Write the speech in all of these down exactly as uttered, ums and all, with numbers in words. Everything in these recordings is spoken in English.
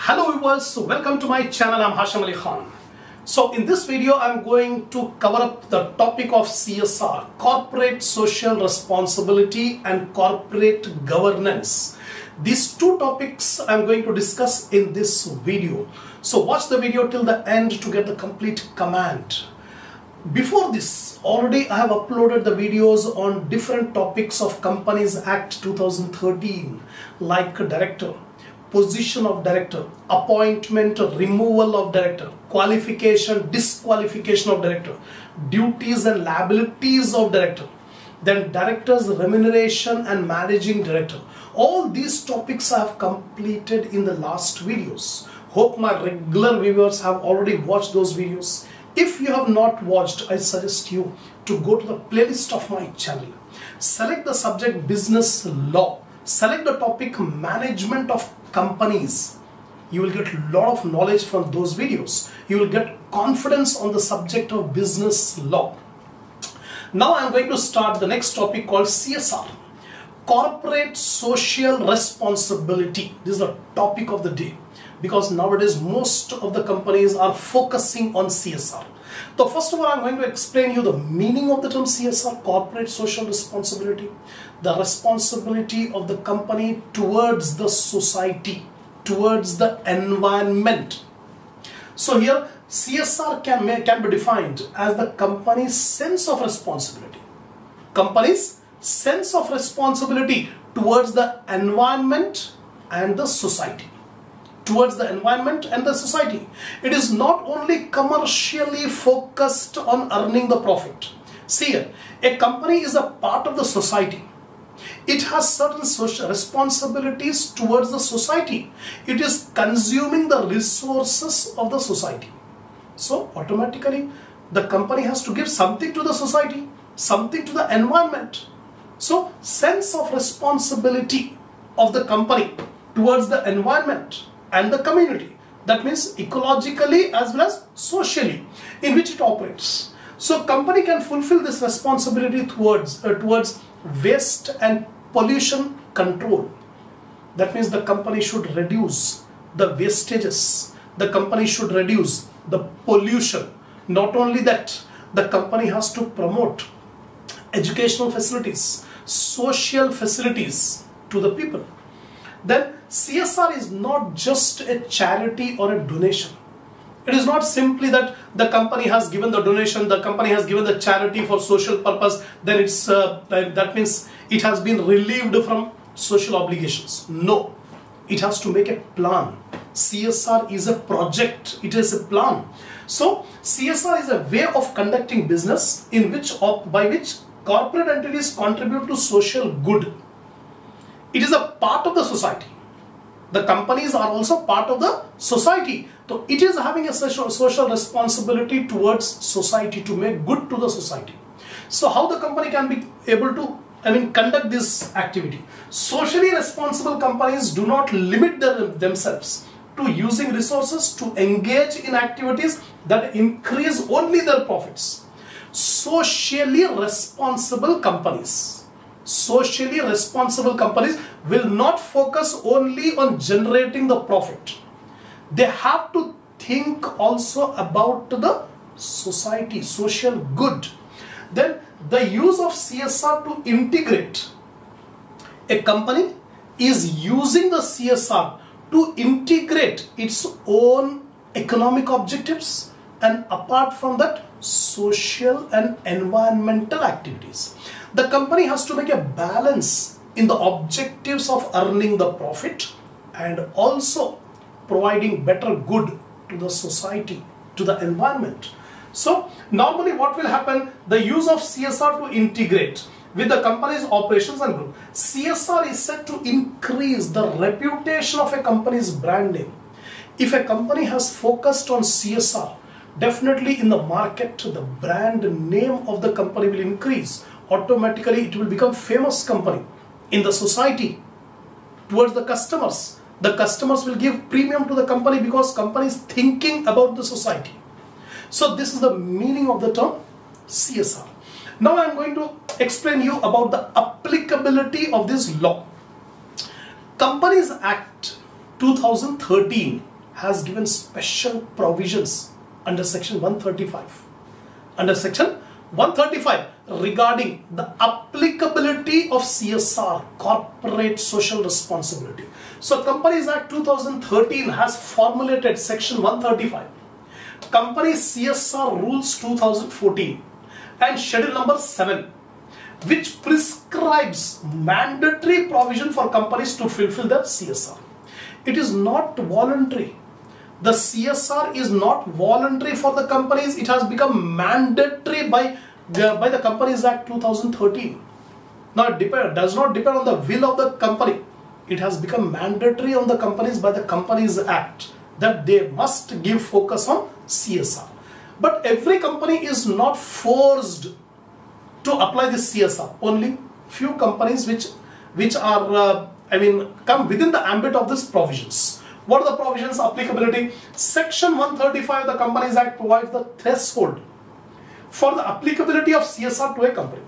Hello viewers, so welcome to my channel. I'm Hashim Ali Khan. So in this video I'm going to cover up the topic of C S R, corporate social responsibility and corporate governance. These two topics I'm going to discuss in this video. So watch the video till the end to get the complete command. Before this, already I have uploaded the videos on different topics of Companies Act two thousand thirteen, like director, position of director, appointment, removal of director, qualification, disqualification of director, duties and liabilities of director, then director's remuneration and managing director. All these topics I have completed in the last videos. Hope my regular viewers have already watched those videos. If you have not watched, I suggest you to go to the playlist of my channel. Select the subject business law. Select the topic management of companies. You will get a lot of knowledge from those videos. You will get confidence on the subject of business law. Now I am going to start the next topic called C S R. Corporate social responsibility. This is the topic of the day, because nowadays most of the companies are focusing on C S R. So first of all, I'm going to explain you the meaning of the term C S R, corporate social responsibility, the responsibility of the company towards the society, towards the environment. So here C S R can, can be defined as the company's sense of responsibility. Company's sense of responsibility towards the environment and the society. Towards the environment and the society. It is not only commercially focused on earning the profit. See here, a company is a part of the society. It has certain social responsibilities towards the society. It is consuming the resources of the society. So automatically the company has to give something to the society, something to the environment. So sense of responsibility of the company towards the environment and the community. That means ecologically as well as socially in which it operates. So company can fulfill this responsibility towards, uh, towards waste and pollution control. That means the company should reduce the wastages. The company should reduce the pollution. Not only that, the company has to promote educational facilities, social facilities to the people. Then C S R is not just a charity or a donation. It is not simply that the company has given the donation, the company has given the charity for social purpose, then it's uh, that means it has been relieved from social obligations. No, it has to make a plan. C S R is a project, it is a plan. So C S R is a way of conducting business in which by which corporate entities contribute to social good. It is a part of the society. The companies are also part of the society. So it is having a social, social responsibility towards society to make good to the society. So how the company can be able to, I mean, conduct this activity? Socially responsible companies do not limit their, themselves to using resources to engage in activities that increase only their profits. Socially responsible companies. Socially responsible companies will not focus only on generating the profit. They have to think also about the society, social good. Then the use of C S R to integrate. A company is using the C S R to integrate its own economic objectives and apart from that, social and environmental activities. The company has to make a balance in the objectives of earning the profit and also providing better good to the society, to the environment. So normally what will happen, the use of C S R to integrate with the company's operations and growth. C S R is said to increase the reputation of a company's brand name. If a company has focused on C S R, definitely in the market, the brand name of the company will increase. Automatically it will become famous company in the society towards the customers. The customers will give premium to the company because company is thinking about the society. So this is the meaning of the term C S R. Now I am going to explain you about the applicability of this law. Companies Act two thousand thirteen has given special provisions under section one thirty-five. Under section one thirty-five regarding the applicability of C S R, corporate social responsibility. So Companies Act two thousand thirteen has formulated section one thirty-five, Companies C S R Rules two thousand fourteen and schedule number seven, which prescribes mandatory provision for companies to fulfill their C S R. It is not voluntary. The C S R is not voluntary for the companies. It has become mandatory by the, by the Companies Act two thousand thirteen. Now it depend, does not depend on the will of the company. It has become mandatory on the companies by the Companies Act that they must give focus on C S R. But every company is not forced to apply this C S R. Only few companies which which are uh, I mean come within the ambit of these provisions. What are the provisions? Applicability. Section one thirty-five of the Companies Act provides the threshold for the applicability of C S R to a company.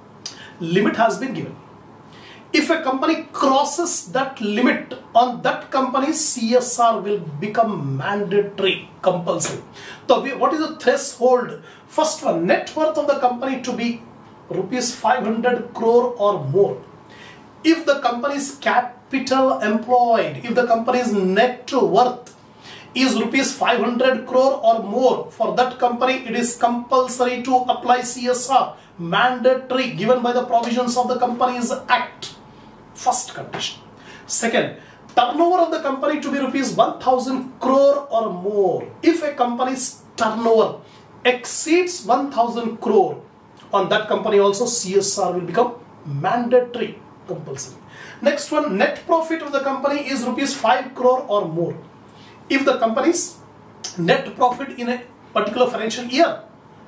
Limit has been given. If a company crosses that limit, on that company's C S R will become mandatory, compulsory. So what is the threshold? First one, net worth of the company to be rupees five hundred crore or more. If the company's capital employed, if the company's net worth is rupees five hundred crore or more, for that company it is compulsory to apply C S R, mandatory, given by the provisions of the Companies Act. First condition. Second, turnover of the company to be rupees one thousand crore or more. If a company's turnover exceeds one thousand crore, on that company also C S R will become mandatory, compulsory. Next one, net profit of the company is rupees five crore or more. If the company's net profit in a particular financial year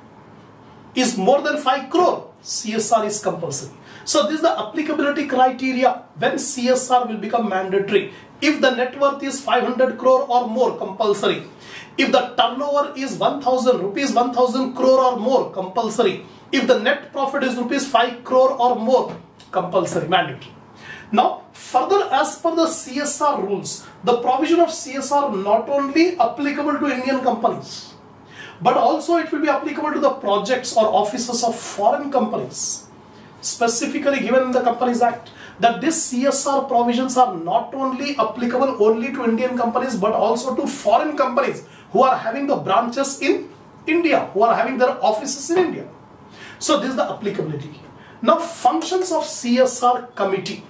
is more than five crore, C S R is compulsory. So this is the applicability criteria when C S R will become mandatory. If the net worth is five hundred crore or more, compulsory. If the turnover is one thousand rupees, one thousand crore or more, compulsory. If the net profit is rupees five crore or more, compulsory, mandatory. Now, further, as per the C S R rules, the provision of C S R not only applicable to Indian companies, but also it will be applicable to the projects or offices of foreign companies. Specifically given in the Companies Act that these C S R provisions are not only applicable only to Indian companies, but also to foreign companies who are having the branches in India, who are having their offices in India. So this is the applicability. Now, functions of C S R committee.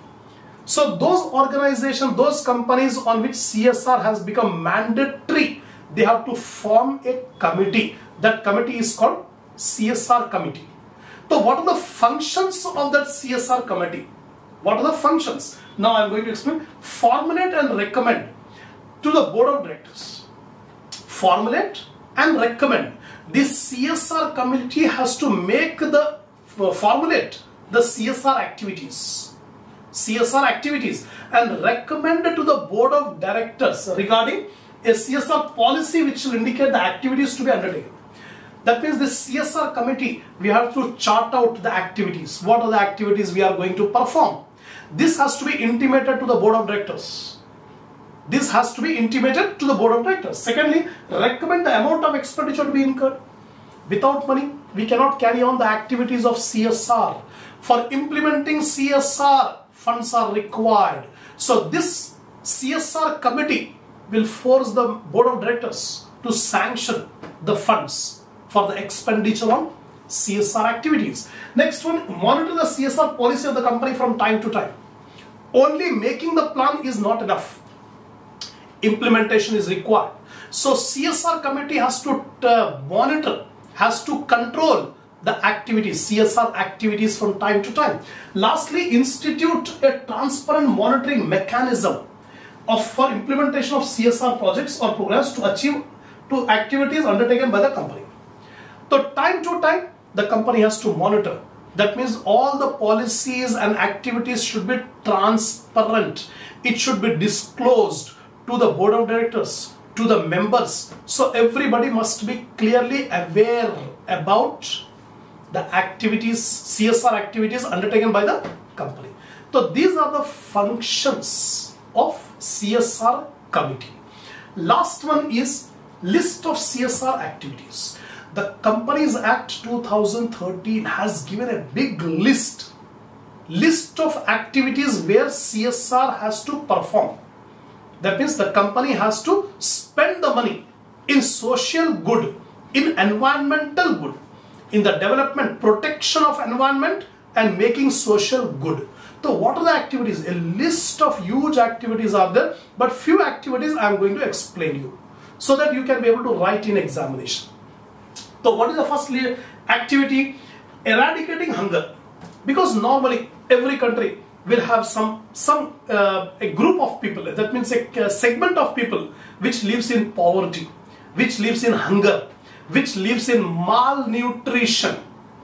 So those organizations, those companies on which C S R has become mandatory, they have to form a committee. That committee is called C S R committee. So what are the functions of that C S R committee? What are the functions? Now I am going to explain. Formulate and recommend to the board of directors. Formulate and recommend. This C S R committee has to make the, uh, formulate the C S R activities. C S R activities and recommend to the board of directors regarding a C S R policy which will indicate the activities to be undertaken. That means this C S R committee, we have to chart out the activities. What are the activities we are going to perform? This has to be intimated to the board of directors. This has to be intimated to the board of directors. Secondly, recommend the amount of expenditure to be incurred. Without money, we cannot carry on the activities of C S R. For implementing C S R, funds are required. So this C S R committee will force the board of directors to sanction the funds for the expenditure on C S R activities. Next one, monitor the C S R policy of the company from time to time. Only making the plan is not enough. Implementation is required. So C S R committee has to uh, monitor, has to control the activities, C S R activities from time to time. Lastly, institute a transparent monitoring mechanism of for implementation of C S R projects or programs to achieve to activities undertaken by the company. So time to time, the company has to monitor. That means all the policies and activities should be transparent. It should be disclosed to the board of directors, to the members. So everybody must be clearly aware about the activities, C S R activities undertaken by the company. So these are the functions of C S R committee. Last one is list of C S R activities. The Companies Act two thousand thirteen has given a big list list of activities where C S R has to perform. That means the company has to spend the money in social good, in environmental good, in the development, protection of environment and making social good. So what are the activities? A list of huge activities are there, but few activities I am going to explain you so that you can be able to write in examination. So what is the first activity? Eradicating hunger. Because normally every country will have some some uh, a group of people, that means a, a segment of people which lives in poverty, which lives in hunger, which lives in malnutrition.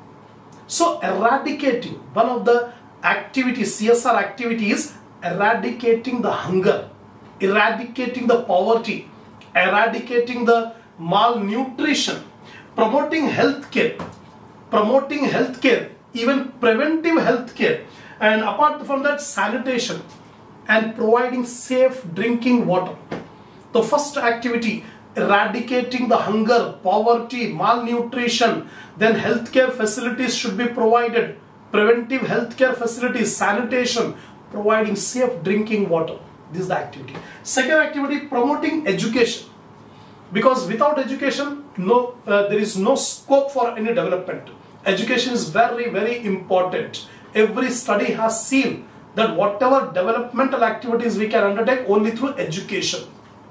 So eradicating, one of the activities, C S R activities, eradicating the hunger, eradicating the poverty, eradicating the malnutrition, promoting healthcare, promoting healthcare, even preventive healthcare, and apart from that, sanitation and providing safe drinking water. The first activity, eradicating the hunger, poverty, malnutrition, then healthcare facilities should be provided, preventive healthcare facilities, sanitation, providing safe drinking water. This is the activity. Second activity, promoting education. Because without education, no, uh, there is no scope for any development. Education is very, very important. Every study has seen that whatever developmental activities we can undertake only through education.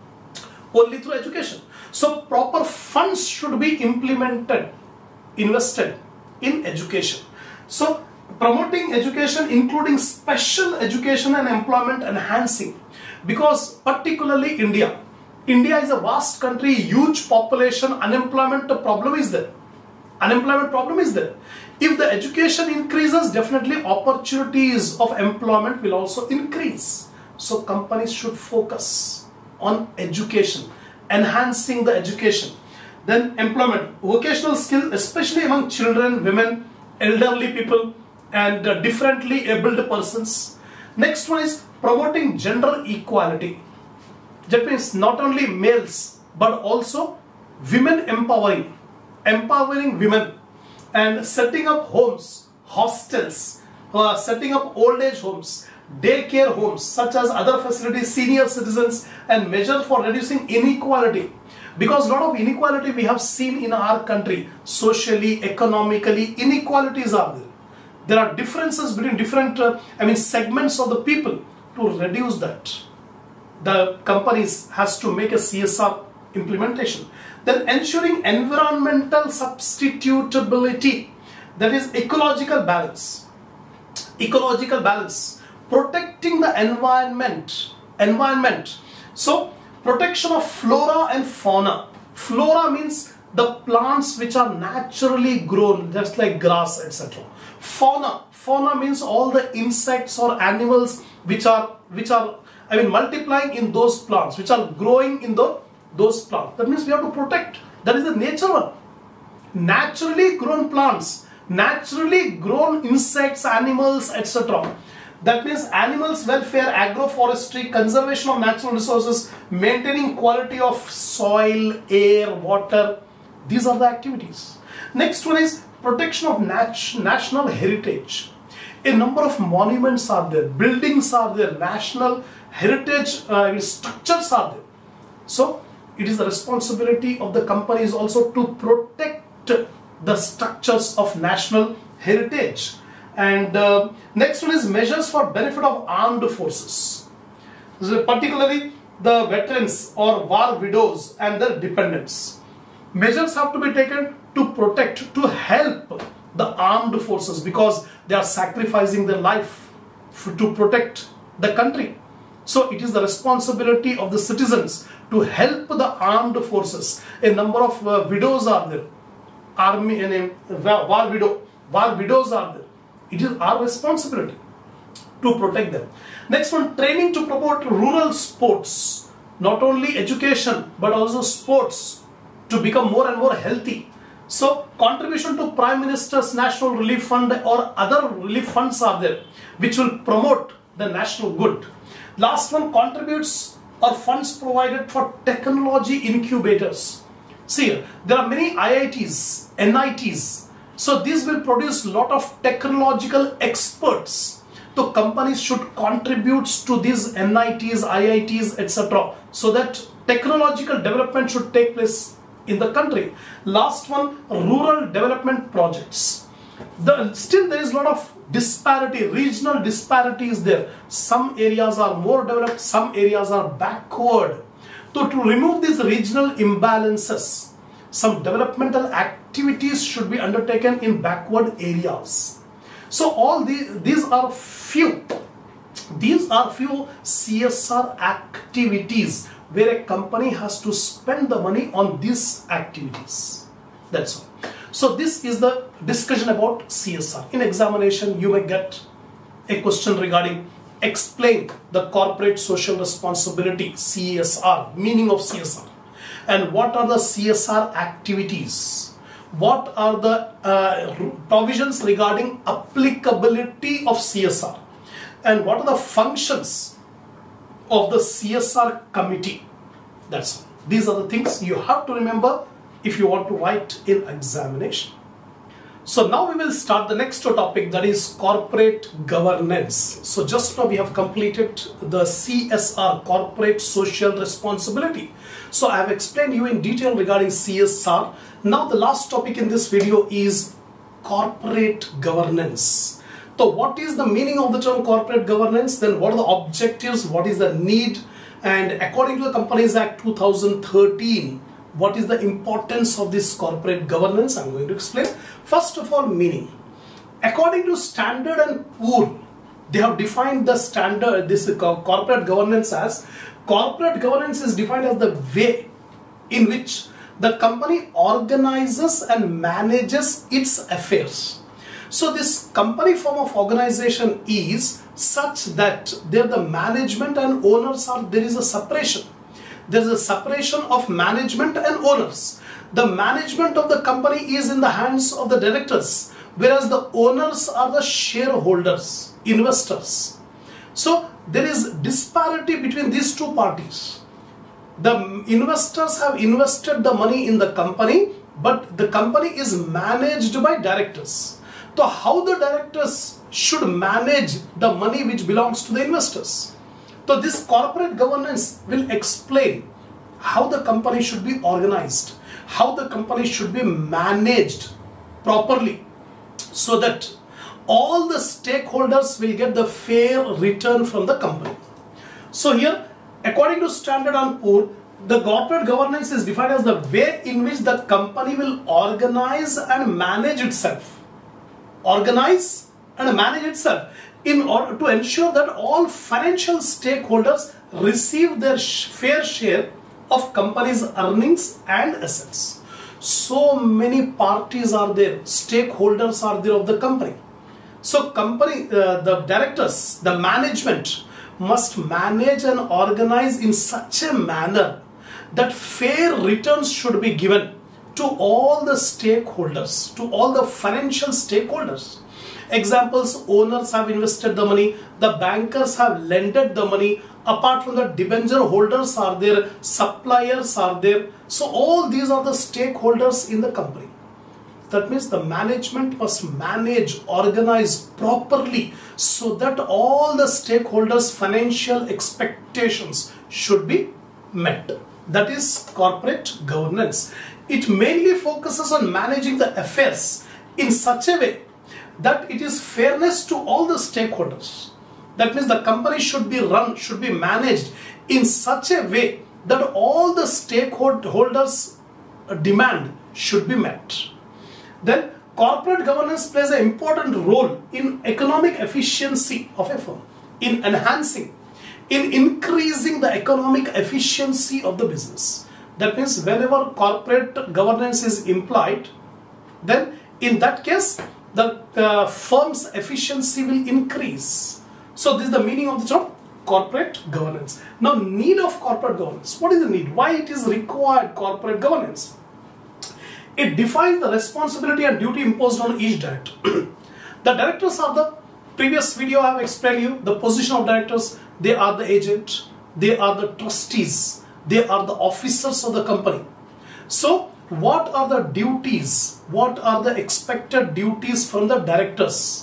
Only through education. So proper funds should be implemented, invested in education. So promoting education, including special education and employment enhancing. Because particularly India. India is a vast country, huge population, unemployment problem is there. Unemployment problem is there. If the education increases, definitely opportunities of employment will also increase. So companies should focus on education, enhancing the education. Then employment, vocational skills, especially among children, women, elderly people and uh, differently abled persons. Next one is promoting gender equality. That means not only males but also women empowering. Empowering women and setting up homes, hostels, uh, setting up old age homes, daycare homes, such as other facilities, senior citizens, and measures for reducing inequality. Because a lot of inequality we have seen in our country, socially, economically, inequalities are there. There are differences between different, uh, I mean, segments of the people. To reduce that, the companies has to make a C S R implementation. Then ensuring environmental substitutability, that is ecological balance. Ecological balance, protecting the environment. Environment. So protection of flora and fauna. Flora means the plants which are naturally grown, just like grass, et cetera. Fauna. Fauna means all the insects or animals which are which are I mean multiplying in those plants, which are growing in the those plants. That means we have to protect. That is the nature one. Naturally grown plants, naturally grown insects, animals, et cetera. That means animals welfare, agroforestry, conservation of natural resources, maintaining quality of soil, air, water. These are the activities. Next one is protection of nat national heritage. A number of monuments are there, buildings are there, national heritage uh, structures are there. So it is the responsibility of the companies also to protect the structures of national heritage. And uh, next one is measures for benefit of armed forces. So particularly the veterans or war widows and their dependents. Measures have to be taken to protect, to help the armed forces, because they are sacrificing their life to protect the country. So it is the responsibility of the citizens to help the armed forces. A number of uh, widows are there. Army and uh, war widow, war widows are there. It is our responsibility to protect them. Next one, training to promote rural sports. Not only education but also sports to become more and more healthy. So contribution to Prime Minister's National Relief Fund or other relief funds are there which will promote the national good. Last one, contributes or funds provided for technology incubators. See, there are many I I Ts, N I Ts. So these will produce a lot of technological experts. So companies should contribute to these N I Ts, I I Ts, et cetera. So that technological development should take place in the country. Last one, rural development projects. The, still there is a lot of disparity, regional disparity is there. Some areas are more developed, some areas are backward. So to remove these regional imbalances, some developmental activities should be undertaken in backward areas. So all these, these are few, these are few C S R activities where a company has to spend the money on these activities. That's all. So this is the discussion about C S R. In examination, you may get a question regarding explain the corporate social responsibility, C S R, meaning of C S R, and what are the C S R activities, what are the uh, provisions regarding applicability of C S R, and what are the functions of the C S R committee. That's all. These are the things you have to remember if you want to write in examination. So now we will start the next topic, that is corporate governance. So just now we have completed the C S R, corporate social responsibility. So I have explained you in detail regarding C S R. Now the last topic in this video is corporate governance. So what is the meaning of the term corporate governance? Then what are the objectives? What is the need? And according to the Companies Act two thousand thirteen, what is the importance of this corporate governance? I'm going to explain. First of all, meaning. According to Standard and Poor, they have defined the standard, this corporate governance as, corporate governance is defined as the way in which the company organizes and manages its affairs. So this company form of organization is such that there the management and owners are, there is a separation. There is a separation of management and owners. The management of the company is in the hands of the directors, whereas the owners are the shareholders, investors. So there is disparity between these two parties. The investors have invested the money in the company, but the company is managed by directors. So how the directors should manage the money which belongs to the investors? So this corporate governance will explain how the company should be organized, how the company should be managed properly, so that all the stakeholders will get the fair return from the company. So here, according to Standard and Poor, the corporate governance is defined as the way in which the company will organize and manage itself. Organize and manage itself in order to ensure that all financial stakeholders receive their fair share of company's earnings and assets. So many parties are there, stakeholders are there of the company. So company, uh, the directors, the management must manage and organize in such a manner that fair returns should be given to all the stakeholders, to all the financial stakeholders. Examples, owners have invested the money, the bankers have lended the money, apart from the debenture holders are there, suppliers are there. So all these are the stakeholders in the company. That means the management must manage, organize properly so that all the stakeholders' financial expectations should be met. That is corporate governance. It mainly focuses on managing the affairs in such a way that it is fairness to all the stakeholders. That means the company should be run, should be managed in such a way that all the stakeholders' demand should be met. Then corporate governance plays an important role in economic efficiency of a firm, in enhancing, in increasing the economic efficiency of the business. That means whenever corporate governance is implied, then in that case, the uh, firm's efficiency will increase. So this is the meaning of the term corporate governance. Now, need of corporate governance. What is the need? Why it is required corporate governance? It defines the responsibility and duty imposed on each director. The directors are the, previous video I have explained you, the position of directors, they are the agent. they are the trustees, they are the officers of the company. So what are the duties, what are the expected duties from the directors?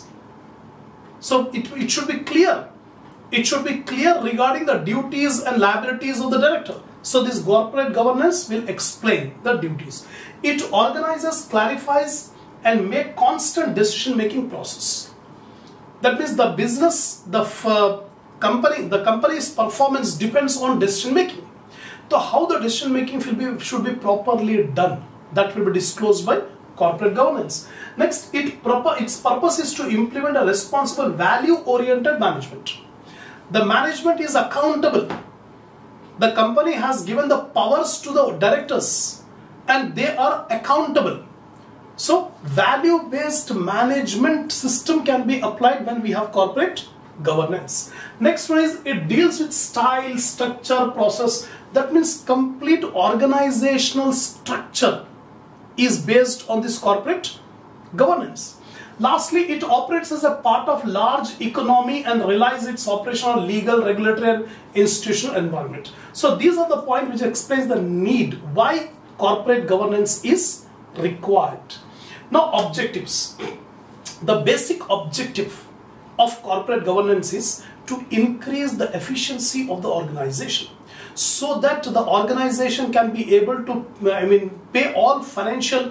So it, it should be clear. It should be clear regarding the duties and liabilities of the director. So this corporate governance will explain the duties. It organizes, clarifies and make constant decision making process. That means the business, the uh, company, the company's performance depends on decision making. So how the decision making should be, should be properly done, that will be disclosed by corporate governance. Next, it proper, its purpose is to implement a responsible value-oriented management. The management is accountable. The company has given the powers to the directors and they are accountable. So value-based management system can be applied when we have corporate governance. Next one is it deals with style, structure, process. That means complete organizational structure is based on this corporate governance. Lastly, it operates as a part of large economy and relies its operation on legal, regulatory and institutional environment. So these are the points which explains the need why corporate governance is required. Now objectives. The basic objective of corporate governance is to increase the efficiency of the organization so that the organization can be able to, I mean, pay all financial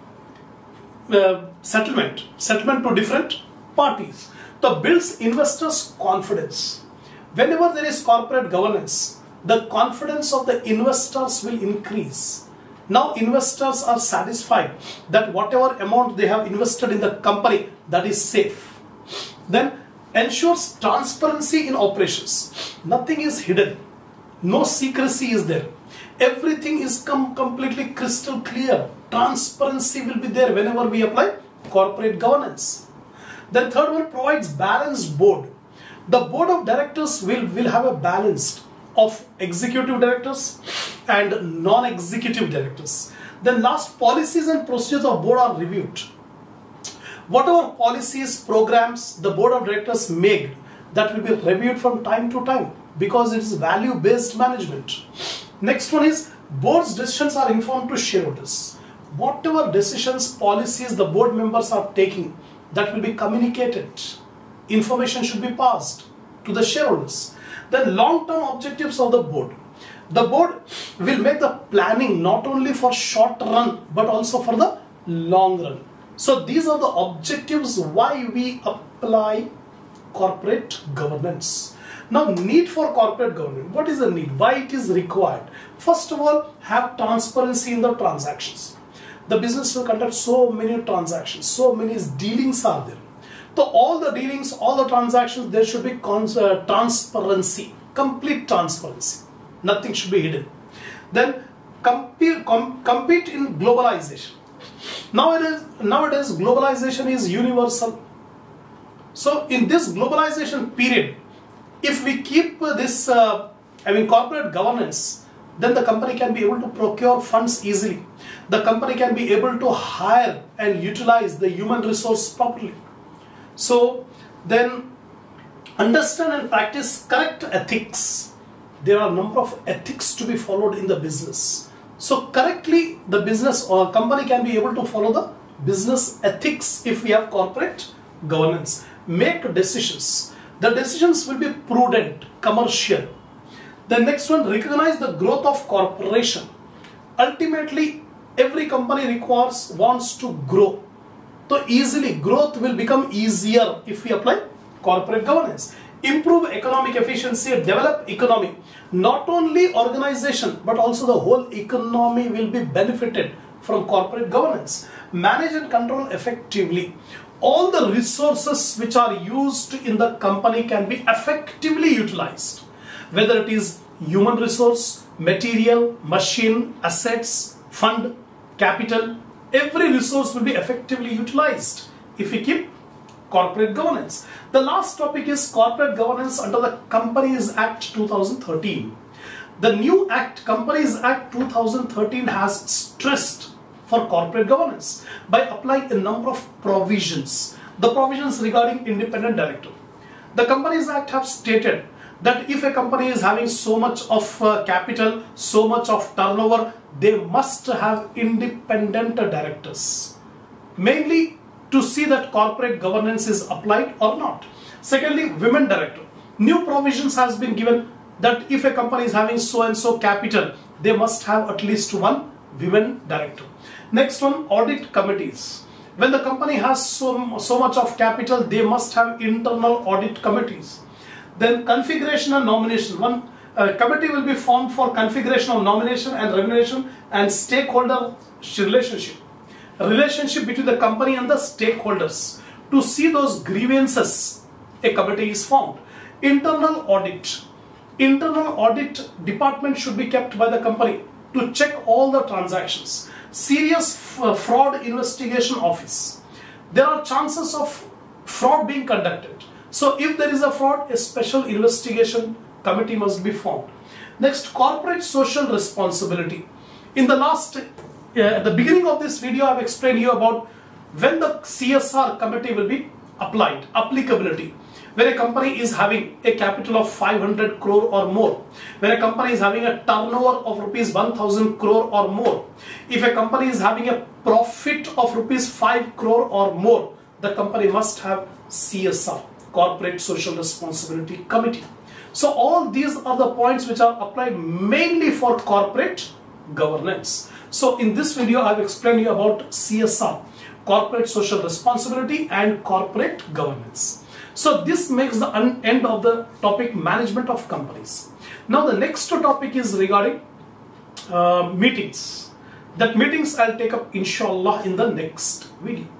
uh, settlement, settlement to different parties. So builds investors' confidence. Whenever there is corporate governance, the confidence of the investors will increase. Now investors are satisfied that whatever amount they have invested in the company, that is safe. Then ensures transparency in operations. Nothing is hidden. No secrecy is there. Everything is com completely crystal clear. Transparency will be there whenever we apply corporate governance. Then third one, provides balanced board. The board of directors will, will have a balance of executive directors and non-executive directors. Then last, policies and procedures of board are reviewed. Whatever policies, programs the board of directors make, that will be reviewed from time to time because it is value-based management. Next one is board's decisions are informed to shareholders. Whatever decisions, policies the board members are taking, that will be communicated. Information should be passed to the shareholders. Then long-term objectives of the board. The board will make the planning not only for short run but also for the long run. So these are the objectives why we apply corporate governance. Now, need for corporate governance. What is the need? Why it is required? First of all, have transparency in the transactions. The business will conduct so many transactions, so many dealings are there. So all the dealings, all the transactions, there should be uh, transparency, complete transparency. Nothing should be hidden. Then compete, com compete in globalization. Nowadays, nowadays globalization is universal. So in this globalization period, if we keep this, uh, I mean corporate governance, then the company can be able to procure funds easily. The company can be able to hire and utilize the human resource properly. So then understand and practice correct ethics. There are a number of ethics to be followed in the business. So correctly the business or company can be able to follow the business ethics if we have corporate governance. Make decisions. The decisions will be prudent, commercial. The next one, recognize the growth of corporation. Ultimately, every company requires, wants to grow. So easily, growth will become easier if we apply corporate governance. Improve economic efficiency, develop economy. Not only organization, but also the whole economy will be benefited from corporate governance. Manage and control effectively. All the resources which are used in the company can be effectively utilized. Whether it is human resource, material, machine, assets, fund, capital, every resource will be effectively utilized if we keep corporate governance. The last topic is corporate governance under the Companies Act two thousand thirteen. The new Act, Companies Act two thousand thirteen, has stressed for corporate governance by applying a number of provisions. The provisions regarding independent director. The Companies Act have stated that if a company is having so much of uh, capital, so much of turnover, they must have independent directors, mainly to see that corporate governance is applied or not. Secondly, women director. New provisions has been given that if a company is having so and so capital, they must have at least one women director. Next one, audit committees. When the company has so, so much of capital, they must have internal audit committees. Then configuration and nomination. One uh, committee will be formed for configuration of nomination and remuneration and stakeholder relationship. Relationship between the company and the stakeholders. To see those grievances, a committee is formed. Internal audit. Internal audit department should be kept by the company to check all the transactions. Serious fraud investigation office. There are chances of fraud being conducted. So if there is a fraud, a special investigation committee must be formed. Next, corporate social responsibility. In the last, uh, at the beginning of this video, I have explained you about when the C S R committee will be applied, applicability. When a company is having a capital of five hundred crore or more, when a company is having a turnover of rupees one thousand crore or more, if a company is having a profit of rupees five crore or more, the company must have C S R, Corporate Social Responsibility Committee. So all these are the points which are applied mainly for corporate governance. So in this video, I have explained you about C S R, Corporate Social Responsibility and Corporate Governance. So this makes the end of the topic management of companies. Now the next topic is regarding uh, meetings. That meetings I'll take up inshallah in the next video.